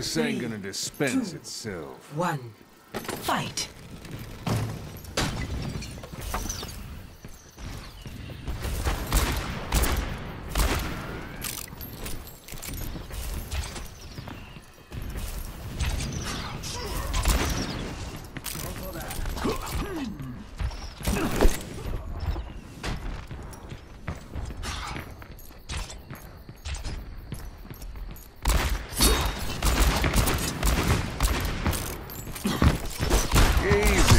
This ain't gonna dispense itself. One. Fight. Easy.